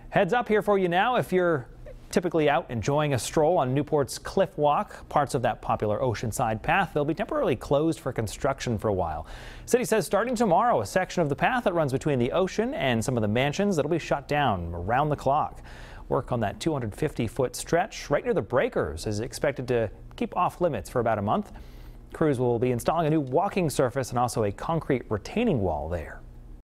Heads up here for you now. If you're typically out enjoying a stroll on Newport's Cliff Walk, parts of that popular Oceanside path, they'll be temporarily closed for construction for a while. City says starting tomorrow, a section of the path that runs between the ocean and some of the mansions that'll be shut down around the clock. Work on that 250-foot stretch right near the breakers is expected to keep off limits for about a month. Crews will be installing a new walking surface and also a concrete retaining wall there.